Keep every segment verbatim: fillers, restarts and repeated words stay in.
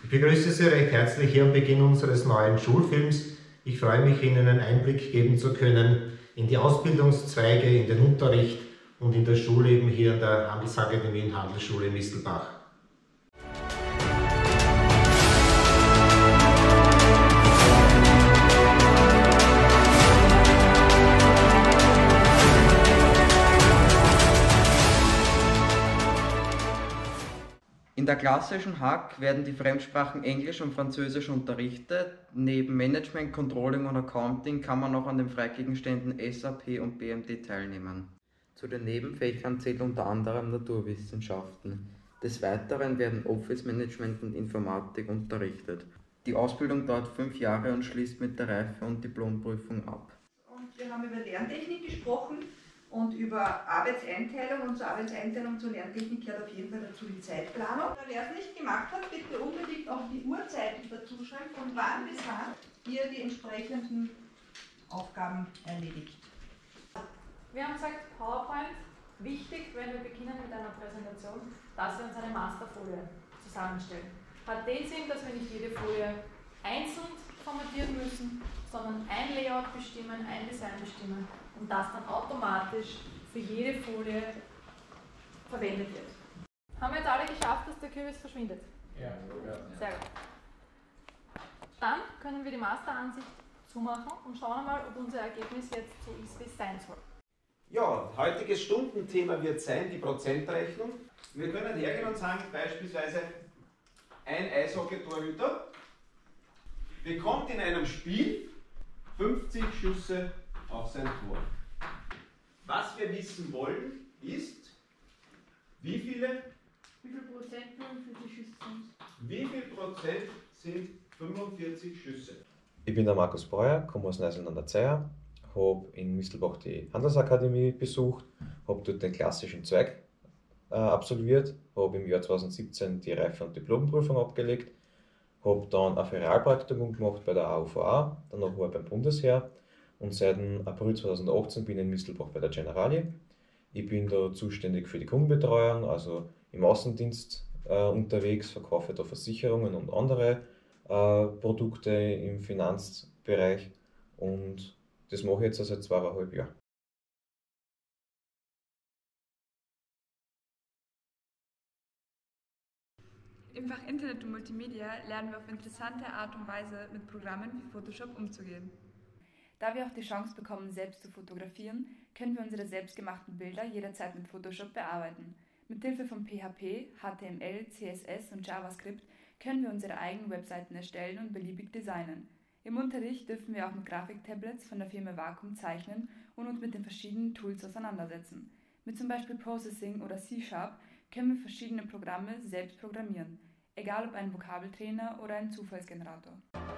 Ich begrüße Sie recht herzlich hier am Beginn unseres neuen Schulfilms. Ich freue mich, Ihnen einen Einblick geben zu können in die Ausbildungszweige, in den Unterricht und in das Schulleben hier an der Handelsakademie und Handelsschule Mistelbach. In der klassischen H A K werden die Fremdsprachen Englisch und Französisch unterrichtet. Neben Management, Controlling und Accounting kann man noch an den Freigegenständen S A P und B M D teilnehmen. Zu den Nebenfächern zählt unter anderem Naturwissenschaften. Des Weiteren werden Office Management und Informatik unterrichtet. Die Ausbildung dauert fünf Jahre und schließt mit der Reife- und Diplomprüfung ab. Und wir haben über Lerntechnik gesprochen und über Arbeitseinteilung, und zur Arbeitseinteilung zur Lerntechnik gehört auf jeden Fall dazu die Zeitplanung. Wer es nicht gemacht hat, bitte unbedingt auch die Uhrzeiten dazu schreiben, von wann bis wann ihr die entsprechenden Aufgaben erledigt. Wir haben gesagt, PowerPoint, wichtig, wenn wir beginnen mit einer Präsentation, dass wir uns eine Masterfolie zusammenstellen. Hat den Sinn, dass wir nicht jede Folie einzeln formatieren müssen, sondern ein Layout bestimmen, ein Design bestimmen und das dann automatisch für jede Folie verwendet wird. Haben wir jetzt alle geschafft, dass der Kürbis verschwindet? Ja. Sehr gut. Dann können wir die Masteransicht zumachen und schauen einmal, ob unser Ergebnis jetzt so ist, wie es sein soll. Ja, heutiges Stundenthema wird sein die Prozentrechnung. Wir können hergehen und sagen, beispielsweise ein Eishockey-Torhüter bekommt in einem Spiel fünfzig Schüsse auf sein Tor. Was wir wissen wollen, ist, wie viele, Wie viel Prozent fünfundvierzig Schüsse sind? wie viel Prozent sind fünfundvierzig Schüsse? Ich bin der Markus Breuer, komme aus Neisel an der Zeier, habe in Mistelbach die Handelsakademie besucht, habe dort den klassischen Zweig äh, absolviert, habe im Jahr zweitausendsiebzehn die Reife- und Diplomprüfung abgelegt, habe dann ein Ferialpraktikum gemacht bei der A U V A, danach war ich beim Bundesheer und seit April zweitausendachtzehn bin ich in Mistelbach bei der Generali. Ich bin da zuständig für die Kundenbetreuung, also im Außendienst äh, unterwegs, verkaufe da Versicherungen und andere äh, Produkte im Finanzbereich und das mache ich jetzt seit zweieinhalb Jahren. Im Fach Internet und Multimedia lernen wir auf interessante Art und Weise mit Programmen wie Photoshop umzugehen. Da wir auch die Chance bekommen, selbst zu fotografieren, können wir unsere selbstgemachten Bilder jederzeit mit Photoshop bearbeiten. Mithilfe von P H P, H T M L, C S S und JavaScript können wir unsere eigenen Webseiten erstellen und beliebig designen. Im Unterricht dürfen wir auch mit Grafiktablets von der Firma Wacom zeichnen und uns mit den verschiedenen Tools auseinandersetzen. Mit zum Beispiel Processing oder C Sharp können wir verschiedene Programme selbst programmieren, egal ob ein Vokabeltrainer oder ein Zufallsgenerator.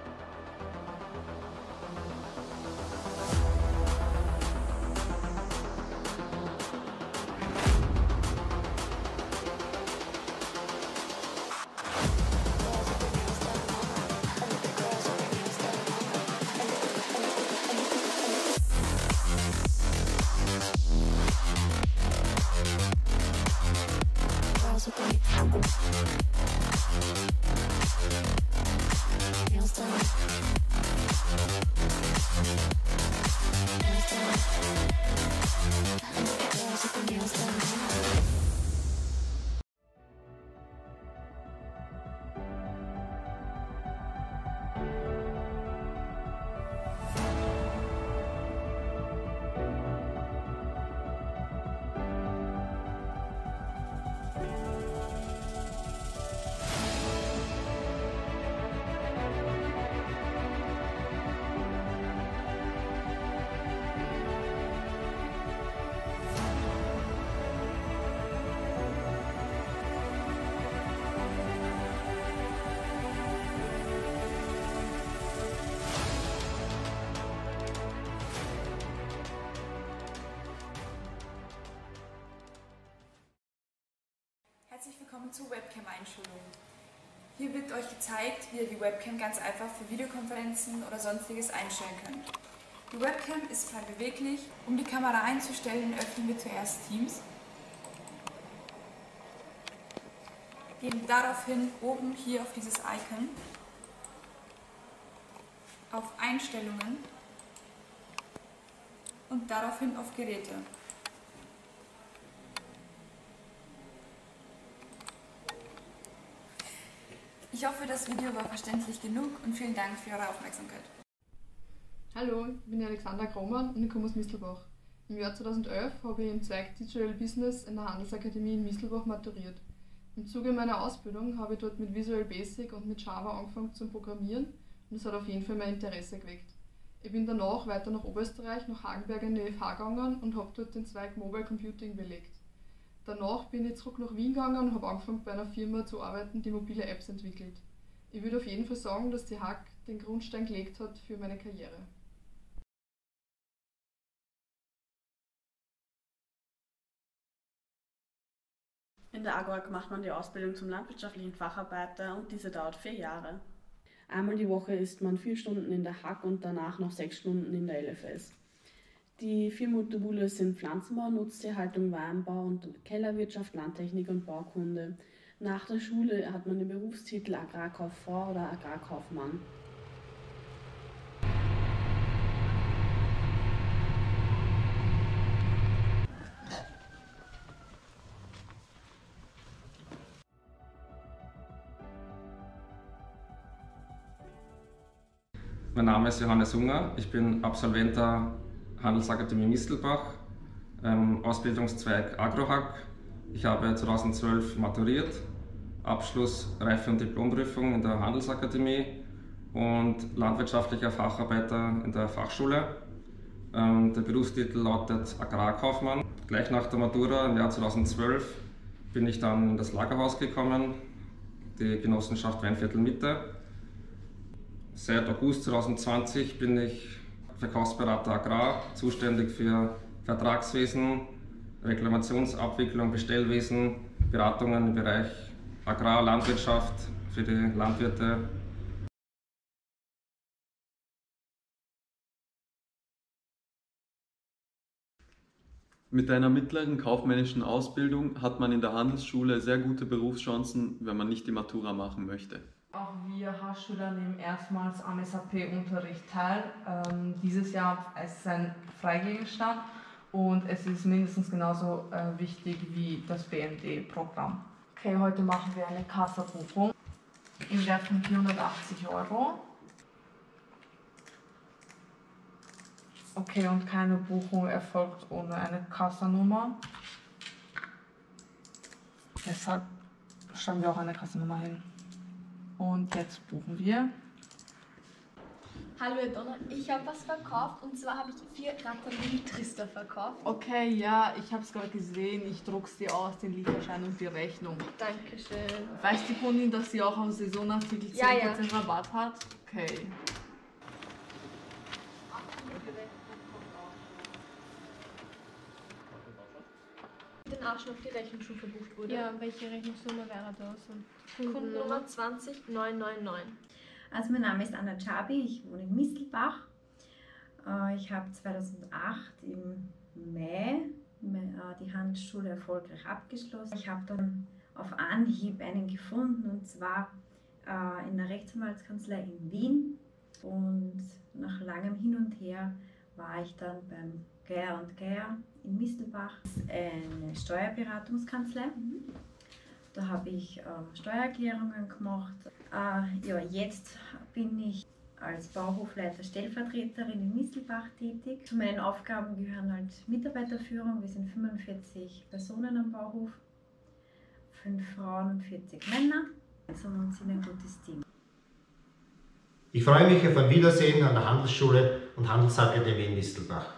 Herzlich willkommen zur Webcam-Einschulung. Hier wird euch gezeigt, wie ihr die Webcam ganz einfach für Videokonferenzen oder sonstiges einstellen könnt. Die Webcam ist frei beweglich. Um die Kamera einzustellen, öffnen wir zuerst Teams. Gehen daraufhin oben hier auf dieses Icon, auf Einstellungen und daraufhin auf Geräte. Ich hoffe, das Video war verständlich genug und vielen Dank für eure Aufmerksamkeit. Hallo, ich bin Alexandra Kromann und ich komme aus Mistelbach. Im Jahr zweitausendelf habe ich im Zweig Digital Business in der Handelsakademie in Mistelbach maturiert. Im Zuge meiner Ausbildung habe ich dort mit Visual Basic und mit Java angefangen zum Programmieren und es hat auf jeden Fall mein Interesse geweckt. Ich bin danach weiter nach Oberösterreich, nach Hagenberg in die F H gegangen und habe dort den Zweig Mobile Computing belegt. Danach bin ich zurück nach Wien gegangen und habe angefangen bei einer Firma zu arbeiten, die mobile Apps entwickelt. Ich würde auf jeden Fall sagen, dass die H A K den Grundstein gelegt hat für meine Karriere. In der Agorag macht man die Ausbildung zum landwirtschaftlichen Facharbeiter und diese dauert vier Jahre. Einmal die Woche ist man vier Stunden in der H A K und danach noch sechs Stunden in der L F S. Die vier Module sind Pflanzenbau, Nutztierhaltung, Weinbau und Kellerwirtschaft, Landtechnik und Baukunde. Nach der Schule hat man den Berufstitel Agrarkauffrau oder Agrarkaufmann. Mein Name ist Johannes Unger, ich bin Absolvent der Handelsakademie Mistelbach, ähm, Ausbildungszweig Agro-H A K. Ich habe zweitausendzwölf maturiert, Abschluss Reife- und Diplomprüfung in der Handelsakademie und landwirtschaftlicher Facharbeiter in der Fachschule. Ähm, der Berufstitel lautet Agrarkaufmann. Gleich nach der Matura im Jahr zweitausendzwölf bin ich dann in das Lagerhaus gekommen, die Genossenschaft Weinviertel Mitte. Seit August zweitausendzwanzig bin ich Verkaufsberater Agrar, zuständig für Vertragswesen, Reklamationsabwicklung, Bestellwesen, Beratungen im Bereich Agrar, Landwirtschaft für die Landwirte. Mit einer mittleren kaufmännischen Ausbildung hat man in der Handelsschule sehr gute Berufschancen, wenn man nicht die Matura machen möchte. Auch wir Hauptschüler nehmen erstmals am S A P-Unterricht teil. Ähm, dieses Jahr ist es ein Freigegenstand und es ist mindestens genauso äh, wichtig wie das B M D-Programm. Okay, heute machen wir eine Kassabuchung im Wert von vierhundertachtzig Euro. Okay, und keine Buchung erfolgt ohne eine Kassanummer. Deshalb schreiben wir auch eine Kassannummer hin. Und jetzt buchen wir. Hallo Herr Donner, ich habe was verkauft und zwar habe ich vier Ratatouille Trister verkauft. Okay, ja, ich habe es gerade gesehen. Ich druck's dir aus, den Lieferschein und die Rechnung. Dankeschön. Weiß die Kundin, dass sie auch auf Saisonartikel Ja, zehn Prozent ja. Rabatt hat? Okay. Den Arsch noch die Rechnung schon verbucht wurde. Ja, welche Rechnungsnummer wäre das? Und Kundennummer zwanzig neun neun neun. Also mein Name ist Anna Chabi, ich wohne in Mistelbach. Ich habe zweitausendacht im Mai die Handelsschule erfolgreich abgeschlossen. Ich habe dann auf Anhieb einen gefunden und zwar in der Rechtsanwaltskanzlei in Wien. Und nach langem Hin und Her war ich dann beim Geier und Geier in Mistelbach, eine Steuerberatungskanzlei. Da habe ich äh, Steuererklärungen gemacht. Äh, ja, jetzt bin ich als Bauhofleiter Stellvertreterin in Mistelbach tätig. Zu meinen Aufgaben gehören halt Mitarbeiterführung. Wir sind fünfundvierzig Personen am Bauhof, fünf Frauen und vierzig Männer. Also wir sind ein gutes Team. Ich freue mich auf ein Wiedersehen an der Handelsschule und Handelsakademie in Mistelbach.